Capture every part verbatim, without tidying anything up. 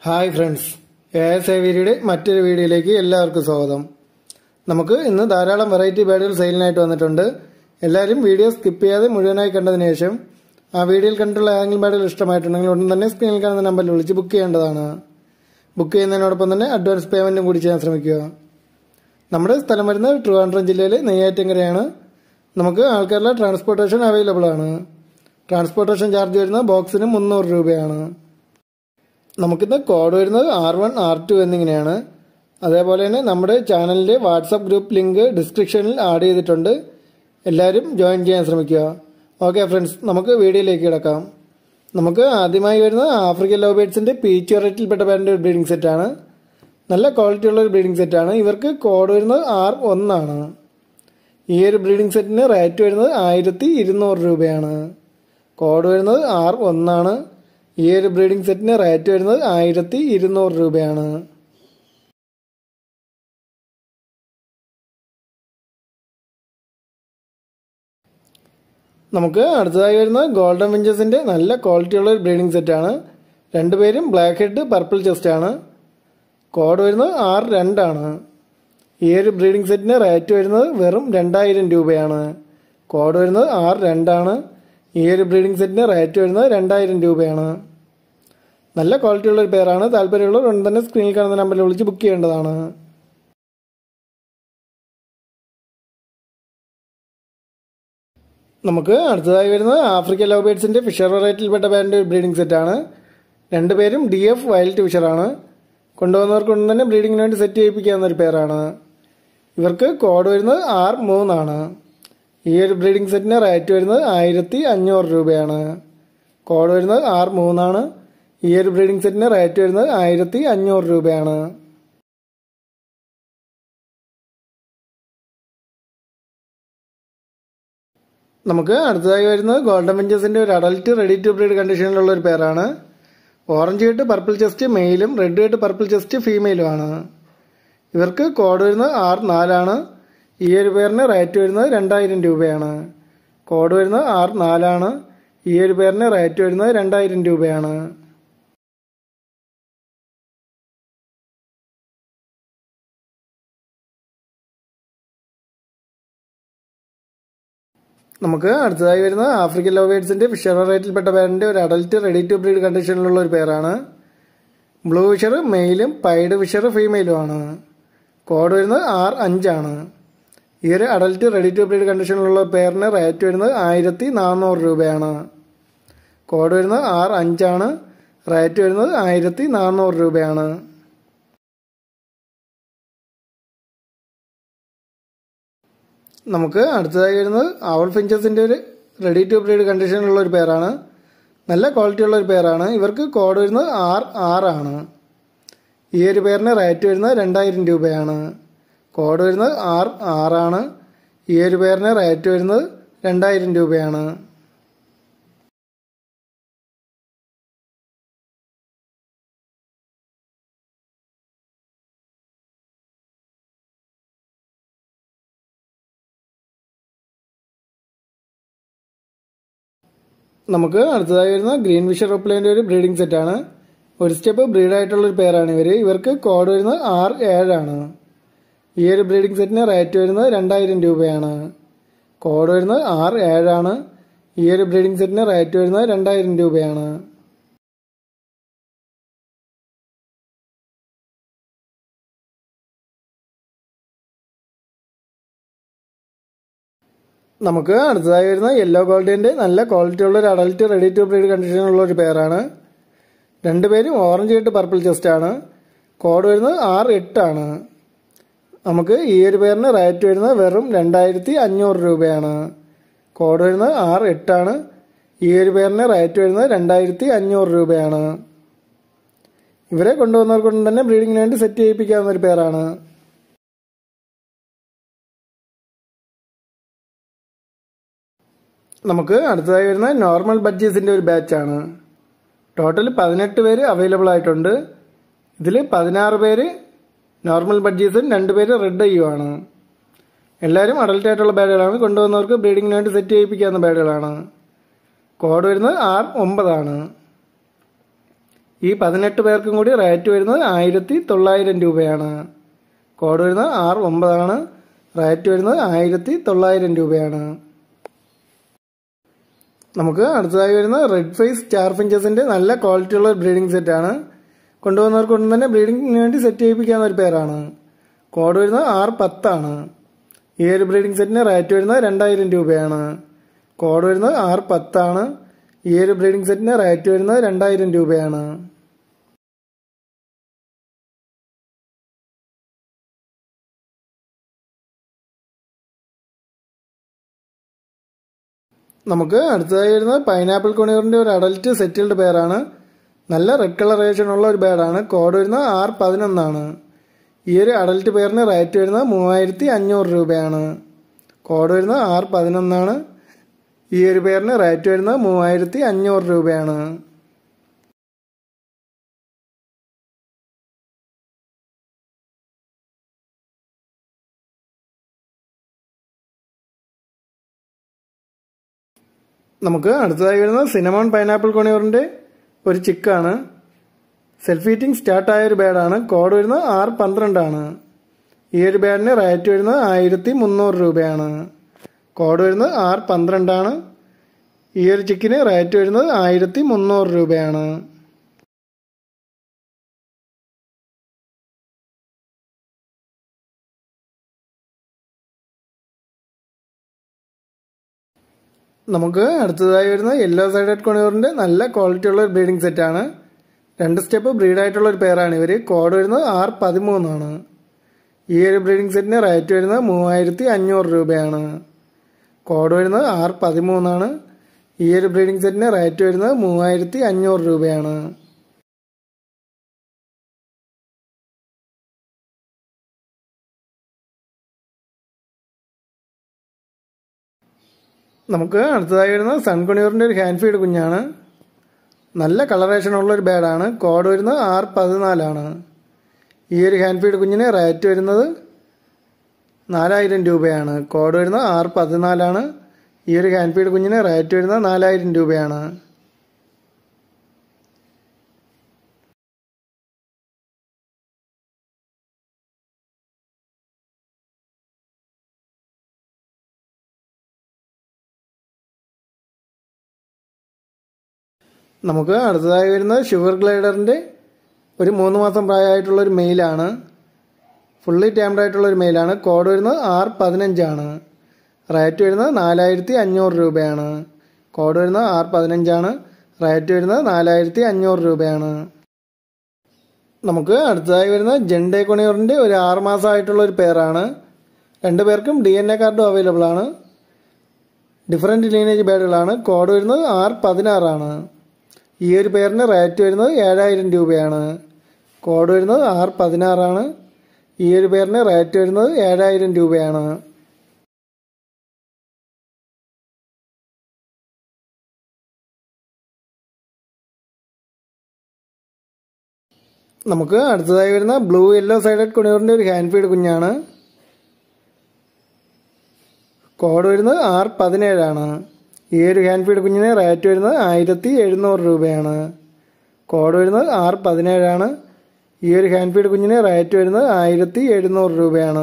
Hi friends, A S A വീഡിയോയുടെ മറ്റൊരു വീഡിയോയിലേക്ക് എല്ലാവർക്കും സ്വാഗതം. നമുക്ക് ഇന്ന് ധാരാളം വെറൈറ്റി ബേഡുകൾ സെയിലിനായിട്ട് വന്നിട്ടുണ്ട്. എല്ലാവരും വീഡിയോ സ്കിപ്പ് ചെയ്യാതെ മുഴുവനായി കണ്ടതിന് ശേഷം ആ വീഡിയോയിൽ കണ്ടിട്ടുള്ള ഏതെങ്കിലും ബേഡുകൾ ഇഷ്ടമായിട്ടുണ്ടെങ്കിൽ ഉടൻ തന്നെ സ്ക്രീനിൽ കാണുന്ന നമ്പറിൽ വിളിച്ച് ബുക്ക് ചെയ്യേണ്ടതാണ്. ബുക്ക് ചെയ്യുന്നതിനോടൊപ്പം തന്നെ അഡ്വാൻസ് പേയ്മെൻറ്റും കൂടി ചെയ്യാൻ ശ്രമിക്കുക. നമ്മുടെ സ്ഥലം വരുന്നത് ട്രിവാൻഡ്രം ജില്ലയിലെ നെയ്യാറ്റിൻകരയാണ്. നമുക്ക് ആൾക്കാരുടെ ട്രാൻസ്പോർട്ടേഷൻ അവൈലബിൾ ആണ്. ട്രാൻസ്പോർട്ടേഷൻ ചാർജ് വരുന്നത് ബോക്സിന് മുന്നൂറ് രൂപയാണ്. നമുക്കിന്ന് കോഡ് വരുന്നത് ആർ വൺ ആർ ടു എന്നിങ്ങനെയാണ്. അതേപോലെ തന്നെ നമ്മുടെ ചാനലിൻ്റെ വാട്സപ്പ് ഗ്രൂപ്പ് ലിങ്ക് ഡിസ്ക്രിപ്ഷനിൽ ആഡ് ചെയ്തിട്ടുണ്ട്. എല്ലാവരും ജോയിൻ ചെയ്യാൻ ശ്രമിക്കുക. ഓക്കെ ഫ്രണ്ട്സ്, നമുക്ക് വീഡിയോയിലേക്ക് കിടക്കാം. നമുക്ക് ആദ്യമായി വരുന്നത് ആഫ്രിക്കൻ ലവ് ബേഡ്സിൻ്റെ പീച്ച് വെറൈറ്റിയിൽപ്പെട്ട ബാൻഡ് ഒരു ബ്രീഡിംഗ് സെറ്റാണ്. നല്ല ക്വാളിറ്റി ഉള്ള ഒരു ബ്രീഡിംഗ് സെറ്റാണ്. ഇവർക്ക് കോഡ് വരുന്നത് ആർ ഒന്നാണ്. ഈ ഒരു ബ്രീഡിംഗ് സെറ്റിന് റേറ്റ് വരുന്നത് ആയിരത്തി ഇരുന്നൂറ് രൂപയാണ്. കോഡ് വരുന്നത് ആർ ഒന്നാണ്. ഈ ഒരു ബ്രീഡിംഗ് സെറ്റിന് റേറ്റ് വരുന്നത് ആയിരത്തി ഇരുന്നൂറ് രൂപയാണ്. നമുക്ക് അടുത്തതായി വരുന്നത് ഗോൾഡൻ വിഞ്ചസിന്റെ നല്ല ക്വാളിറ്റി ഉള്ള ഒരു ബ്രീഡിംഗ് സെറ്റാണ്. രണ്ടുപേരും ബ്ലാക്ക് ഹെഡ് പർപ്പിൾ ചെസ്റ്റ് ആണ്. കോഡ് വരുന്നത് ആർ രണ്ടാണ്. ഈ ഒരു ബ്രീഡിംഗ് സെറ്റിന് റേറ്റ് വരുന്നത് വെറും രണ്ടായിരം രൂപയാണ്. കോഡ് വരുന്നത് ആർ രണ്ടാണ്. ഈ ഒരു ബ്രീഡിംഗ് സെറ്റിന് റേറ്റ് വരുന്നത് രണ്ടായിരം രൂപയാണ്. നല്ല ക്വാളിറ്റി ഉള്ള ഒരു പേരാണ്. താല്പര്യമുള്ളവർ ഉടൻ തന്നെ സ്ക്രീനിൽ കാണുന്ന നമ്പറിൽ വിളിച്ച് ബുക്ക് ചെയ്യേണ്ടതാണ്. നമുക്ക് അടുത്തതായി വരുന്നത് ആഫ്രിക്കൻ ലവ് ബേഡ്സിന്റെ ഫിഷർ വെറൈറ്റിയിൽപ്പെട്ട ബാൻഡ് ബ്രീഡിംഗ് സെറ്റാണ്. രണ്ടുപേരും ഡി എഫ് വൈൽഡ് ഫിഷറാണ്. കൊണ്ടുവന്നവർക്ക് ഉടൻ തന്നെ ബ്രീഡിങ്ങിന് വേണ്ടി സെറ്റ് ചെയ്യിപ്പിക്കാവുന്ന ഒരു പേരാണ്. ഇവർക്ക് കോഡ് വരുന്നത് ആർ മൂന്നാണ്. ഈ ഒരു ബ്രീഡിംഗ് സെറ്റിന് റേറ്റ് വരുന്നത് ആയിരത്തി അഞ്ഞൂറ് രൂപയാണ്. കോഡ് വരുന്നത് ആർ മൂന്നാണ്. ഈ ഒരു ബ്രീഡിംഗ് സെറ്റിന് റേറ്റ് വരുന്നത് ആയിരത്തി അഞ്ഞൂറ് രൂപയാണ്. നമുക്ക് അടുത്തതായി വരുന്നത് ഗോൾഡൻ വിഞ്ചസിന്റെ ഒരു അഡൽട്ട് റെഡി ടു ബ്രീഡ് കണ്ടീഷനിലുള്ള ഒരു പേരാണ്. ഓറഞ്ച് ഹെഡ് പർപ്പിൾ ചെസ്റ്റ് മെയിലും റെഡ് ഹെഡ് പർപ്പിൾ ചെസ്റ്റ് ഫീമെയിലുമാണ്. ഇവർക്ക് കോഡ് വരുന്നത് ആർ നാലാണ്. ഈ ഒരു പേരിന് റേറ്റ് വരുന്നത് രണ്ടായിരം രൂപയാണ്. കോഡ് വരുന്നത് ആർ നാലാണ്. ഈ ഒരു പേരിന് റേറ്റ് വരുന്നത് രണ്ടായിരം രൂപയാണ്. നമുക്ക് അടുത്തതായി വരുന്നത് ആഫ്രിക്കൻ ലവ് ബേഡ്സിന്റെ ഫിഷർ വെറൈറ്റിയിൽപ്പെട്ട ബാൻഡിന്റെ ഒരു അഡൽട്ട് റെഡി ടു ബ്രീഡ് കണ്ടീഷനിലുള്ള ഒരു പേരാണ്. ബ്ലൂ ഫിഷർ മെയിലും പൈഡ് ഫിഷർ ഫീമെയിലുമാണ്. കോഡ് വരുന്നത് ആർ അഞ്ചാണ്. ഈ ഒരു അഡൽട്ട് റെഡി ടു ബ്രീഡ് കണ്ടീഷനിലുള്ള പേരിന് റേറ്റ് വരുന്നത് ആയിരത്തി നാനൂറ് രൂപയാണ്. കോഡ് വരുന്നത് ആർ അഞ്ചാണ്. റേറ്റ് വരുന്നത് ആയിരത്തി നാനൂറ് രൂപയാണ്. നമുക്ക് അടുത്തതായി വരുന്നത് ഔൾ ഫിഞ്ചസിന്റെ ഒരു റെഡി ടു ബ്രീഡ് കണ്ടീഷനിലുള്ള ഒരു പേരാണ്. നല്ല ക്വാളിറ്റി ഉള്ള ഒരു പേരാണ്. ഇവർക്ക് കോഡ് വരുന്നത് ആർ ആറാണ്. ഈ ഒരു പേരിന് റേറ്റ് വരുന്നത് രണ്ടായിരം രൂപയാണ്. കോഡ് വരുന്നത് ആർ ആറാണ്. ഈ ഒരു പേരിന് റേറ്റ് വരുന്നത് രണ്ടായിരം രൂപയാണ്. നമുക്ക് അടുത്തതായി വരുന്ന ഗ്രീൻ ഫിഷർ റോപ്ലേന്റെ ഒരു ബ്രീഡിംഗ് സെറ്റാണ്. ഒരു സ്റ്റെപ്പ് ബ്രീഡായിട്ടുള്ള ഒരു പേരാണ് ഇവർ. ഇവർക്ക് കോഡ് വരുന്നത് ആർ ഏഴാണ്. ഈ ഒരു ബ്രീഡിംഗ് സെറ്റിന് റേറ്റ് വരുന്നത് രണ്ടായിരം രൂപയാണ്. കോഡ് വരുന്നത് ആർ ഏഴാണ്. ഈ ഒരു ബ്രീഡിംഗ് സെറ്റിന് റേറ്റ് വരുന്നത് രണ്ടായിരം രൂപയാണ്. നമുക്ക് അടുത്തതായി വരുന്ന യെല്ലോ ഗോൾഡിന്റെ നല്ല ക്വാളിറ്റി ഉള്ള ഒരു അഡൽട്ട് റെഡി ടു ബ്രീഡ് കണ്ടീഷനുള്ള ഒരു പേരാണ്. രണ്ടുപേരും ഓറഞ്ച് ഹെഡ് പർപ്പിൾ ചെസ്റ്റ് ആണ്. കോഡ് വരുന്നത് ആർ എട്ടാണ്. നമുക്ക് ഈ ഒരു പേരിന് റേറ്റ് വരുന്നത് വെറും രണ്ടായിരത്തി അഞ്ഞൂറ് രൂപയാണ്. കോഡ് വരുന്നത് ആർ എട്ടാണ്. ഈ ഒരു പേരിന് റേറ്റ് വരുന്നത് രണ്ടായിരത്തി അഞ്ഞൂറ് രൂപയാണ്. ഇവരെ കൊണ്ടുവന്നവർക്കൊന്നും തന്നെ ബ്രീഡിങ്ങിന് വേണ്ടി സെറ്റ് ചെയ്യിപ്പിക്കാവുന്ന ഒരു പേരാണ്. നമുക്ക് അടുത്തതായി വരുന്ന നോർമൽ ബഡ്ജീസിന്റെ ഒരു ബാച്ചാണ്. ടോട്ടൽ പതിനെട്ട് പേര് അവൈലബിൾ ആയിട്ടുണ്ട്. ഇതിൽ പതിനാറ് പേര് നോർമൽ ബഡ്ജീസും രണ്ട് പേര് റെഡ് ഐയും ആണ്. എല്ലാവരും അഡൽട്ട് ആയിട്ടുള്ള ബാഡുകളാണ്. കൊണ്ടുവന്നവർക്ക് ബ്രീഡിങ്ങിന് വേണ്ടി സെറ്റ് ചെയ്യിപ്പിക്കാവുന്ന ബാഡുകളാണ്. കോഡ് വരുന്നത് ആർ ഒമ്പതാണ്. ഈ പതിനെട്ട് പേർക്കും കൂടി റേറ്റ് വരുന്നത് ആയിരത്തി തൊള്ളായിരം രൂപയാണ്. കോഡ് വരുന്നത് ആർ ഒമ്പതാണ്. റേറ്റ് വരുന്നത് ആയിരത്തി തൊള്ളായിരം രൂപയാണ്. നമുക്ക് അടുത്തതായി വരുന്ന റെഡ് ഫേസ് സ്റ്റാർ ഫിഞ്ചസിന്റെ നല്ല ക്വാളിറ്റി ഉള്ള ഒരു ബ്രീഡിംഗ് സെറ്റാണ്. കൊണ്ടുവന്നവർക്ക് കൊണ്ട് തന്നെ ബ്രീഡിങ്ങിന് വേണ്ടി സെറ്റ് ചെയ്യിപ്പിക്കാവുന്ന ഒരു പേരാണ്. കോഡ് വരുന്നത് ആർ പത്താണ്. ഈ ഒരു ബ്രീഡിംഗ് സെറ്റിന് റേറ്റ് വരുന്നത് രണ്ടായിരം രൂപയാണ്. കോഡ് വരുന്നത് ആർ പത്താണ്. ഈ ഒരു ബ്രീഡിംഗ് സെറ്റിന് റേറ്റ് വരുന്നത് രണ്ടായിരം രൂപയാണ്. നമുക്ക് അടുത്തതായി വരുന്നത് പൈനാപ്പിൾ കൊണിയറിന്റെ ഒരു അഡൽറ്റ് സെറ്റിൽഡ് പേരാണ്. നല്ല റെഡ് കളറേഷൻ ഉള്ള ഒരു ബേഡാണ്. കോഡ് വരുന്നത് ആർ പതിനൊന്നാണ്. ഈ ഒരു അഡൽറ്റ് പേരിന് റേറ്റ് വരുന്നത് മൂവായിരത്തി അഞ്ഞൂറ് രൂപയാണ്. കോഡ് വരുന്നത് ആർ പതിനൊന്നാണ്. ഈ ഒരു പേരിന് റേറ്റ് വരുന്നത് മൂവായിരത്തി അഞ്ഞൂറ് രൂപയാണ്. നമുക്ക് അടുത്തതായി വരുന്നത് സിനമോൺ പൈനാപ്പിൾ കൊണിയറിന്റെ ഒരു ചിക്കാണ്. സെൽഫ് ഈറ്റിംഗ് സ്റ്റാർട്ടായ ഒരു ബേഡാണ്. കോഡ് വരുന്നത് ആർ പന്ത്രണ്ടാണ്. ഈ ഒരു ബേഡിന് റേറ്റ് വരുന്നത് ആയിരത്തി മുന്നൂറ് രൂപയാണ്. കോഡ് വരുന്നത് ആർ പന്ത്രണ്ടാണ്. ഈ ഒരു ചിക്കിന് റേറ്റ് വരുന്നത് ആയിരത്തി മുന്നൂറ് രൂപയാണ്. നമുക്ക് അടുത്തതായി വരുന്ന യെല്ലോ സൈഡഡ് കൊണിയറിന്റെ നല്ല ക്വാളിറ്റി ഉള്ള ഒരു ബ്രീഡിംഗ് സെറ്റാണ്. രണ്ട് സ്റ്റെപ്പ് ബ്രീഡായിട്ടുള്ള ഒരു പേരാണ് ഇവർ. കോഡ് വരുന്നത് ആർ പതിമൂന്നാണ്. ഈ ഒരു ബ്രീഡിംഗ് സെറ്റിന് റേറ്റ് വരുന്നത് മൂവായിരത്തി അഞ്ഞൂറ് രൂപയാണ്. കോഡ് വരുന്നത് ആർ പതിമൂന്നാണ്. ഈ ഒരു ബ്രീഡിംഗ് സെറ്റിന് റേറ്റ് വരുന്നത് മൂവായിരത്തി അഞ്ഞൂറ് രൂപയാണ്. നമുക്ക് അടുത്തതായി വരുന്നത് സൺകൊണിയറിന്റെ ഒരു ഹാൻഡ് ഫീഡ് കുഞ്ഞാണ്. നല്ല കളറേഷൻ ഉള്ള ഒരു ബേഡാണ്. കോഡ് വരുന്നത് ആർ പതിനാലാണ്. ഈ ഒരു ഹാൻഡ് ഫീഡ് കുഞ്ഞിന് റേറ്റ് വരുന്നത് നാലായിരം രൂപയാണ്. കോഡ് വരുന്നത് ആർ പതിനാലാണ്. ഈ ഒരു ഹാൻഡ് ഫീഡ് കുഞ്ഞിന് റേറ്റ് വരുന്നത് നാലായിരം രൂപയാണ്. നമുക്ക് അടുത്തതായി വരുന്നത് ഷുഗർ ഗ്ലൈഡറിന്റെ ഒരു മൂന്ന് മാസം പ്രായമായിട്ടുള്ള ഒരു മെയിലാണ്. ഫുള്ളി ടാംഡ് ആയിട്ടുള്ള ഒരു മെയിലാണ്. കോഡ് വരുന്നത് ആർ പതിനഞ്ചാണ്. റേറ്റ് വരുന്നത് നാലായിരത്തി അഞ്ഞൂറ് രൂപയാണ്. കോഡ് വരുന്നത് ആർ പതിനഞ്ചാണ്. റേറ്റ് വരുന്നത് നാലായിരത്തി അഞ്ഞൂറ് രൂപയാണ്. നമുക്ക് അടുത്തതായി വരുന്നത് ജെൻഡേ കൊണിയറിന്റെ ഒരു ആറ് മാസമായിട്ടുള്ള ഒരു പേരാണ്. രണ്ടു പേർക്കും ഡി എൻ എ കാർഡും അവൈലബിൾ ആണ്. ഡിഫറെന്റ് ലീനേജ് ബേഡുകളാണ്. കോഡ് വരുന്നത് ആർ പതിനാറാണ്. ഈ ഒരു പേരിന് റേറ്റ് വരുന്നത് ഏഴായിരം രൂപയാണ്. കോഡ് വരുന്നത് ആർ പതിനാറാണ്. ഈ ഒരു പേരിന് റേറ്റ് വരുന്നത് ഏഴായിരം രൂപയാണ്. നമുക്ക് അടുത്തതായി വരുന്ന ബ്ലൂ യെല്ലോ സൈഡഡ് കൊണിയറിന്റെ ഒരു ഹാൻഡ് ഫീഡ് കുഞ്ഞാണ്. കോഡ് വരുന്നത് ആർ പതിനേഴാണ്. ഈ ഒരു ഹാൻഡ് ഫീഡ് കുഞ്ഞിന് റേറ്റ് വരുന്നത് ആയിരത്തി എഴുന്നൂറ് രൂപയാണ്. കോഡ് വരുന്നത് ആർ പതിനേഴാണ്. ഈ ഒരു ഹാൻഡ് ഫീഡ് കുഞ്ഞിന് റേറ്റ് വരുന്നത് ആയിരത്തി എഴുന്നൂറ് രൂപയാണ്.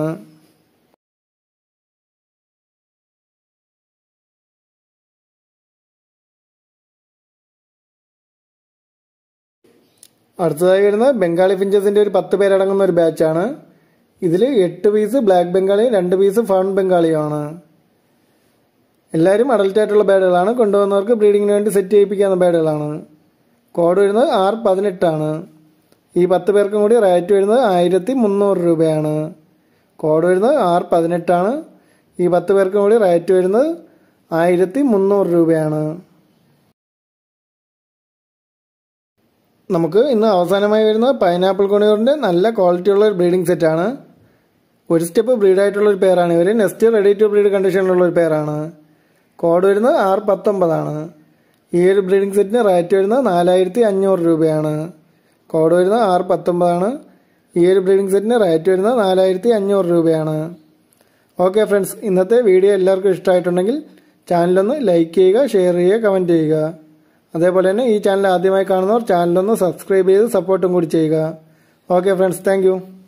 അടുത്തതായി വരുന്നത് ബംഗാളി ഫിഞ്ചസിന്റെ ഒരു പത്ത് പേരടങ്ങുന്ന ഒരു ബാച്ചാണ്. ഇതിൽ എട്ട് പീസ് ബ്ലാക്ക് ബംഗാളിയും രണ്ട് പീസ് ഫൗൺ ബംഗാളിയുമാണ്. എല്ലാവരും അഡൽറ്റ് ആയിട്ടുള്ള ബേഡുകളാണ്. കൊണ്ടുവന്നവർക്ക് ബ്രീഡിങ്ങിന് വേണ്ടി സെറ്റ് ചെയ്യിപ്പിക്കാവുന്ന ബേഡുകളാണ്. കോഡ് വരുന്നത് ആർ പതിനെട്ടാണ്. ഈ പത്ത് പേർക്കും കൂടി റേറ്റ് വരുന്നത് ആയിരത്തി മുന്നൂറ് രൂപയാണ്. കോഡ് വരുന്നത് ആർ പതിനെട്ടാണ്. ഈ പത്ത് പേർക്കും കൂടി റേറ്റ് വരുന്നത് ആയിരത്തി മുന്നൂറ് രൂപയാണ്. നമുക്ക് ഇന്ന് അവസാനമായി വരുന്ന പൈനാപ്പിൾ കൊണിയറിന്റെ നല്ല ക്വാളിറ്റി ഉള്ള ഒരു ബ്രീഡിംഗ് സെറ്റാണ്. ഒരു സ്റ്റെപ്പ് ബ്രീഡായിട്ടുള്ള ഒരു പേരാണ് ഇവർ. നെക്സ്റ്റ് റെഡി ടു ബ്രീഡ് കണ്ടീഷനിലുള്ള ഒരു പേരാണ്. കോഡ് വരുന്നത് ആർ പത്തൊമ്പതാണ്. ഈ ഒരു ബ്രീഡിംഗ് സെറ്റിന് റേറ്റ് വരുന്നത് നാലായിരത്തി അഞ്ഞൂറ് രൂപയാണ്. കോഡ് വരുന്നത് ആർ പത്തൊമ്പതാണ്. ഈ ഒരു ബ്രീഡിംഗ് സെറ്റിന് റേറ്റ് വരുന്നത് നാലായിരത്തി അഞ്ഞൂറ് രൂപയാണ്. ഓക്കെ ഫ്രണ്ട്സ്, ഇന്നത്തെ വീഡിയോ എല്ലാവർക്കും ഇഷ്ടമായിട്ടുണ്ടെങ്കിൽ ചാനലൊന്ന് ലൈക്ക് ചെയ്യുക, ഷെയർ ചെയ്യുക, കമൻറ്റ് ചെയ്യുക. അതേപോലെ തന്നെ ഈ ചാനൽ ആദ്യമായി കാണുന്നവർ ചാനലൊന്ന് സബ്സ്ക്രൈബ് ചെയ്ത് സപ്പോർട്ടും കൂടി ചെയ്യുക. Okay friends, thank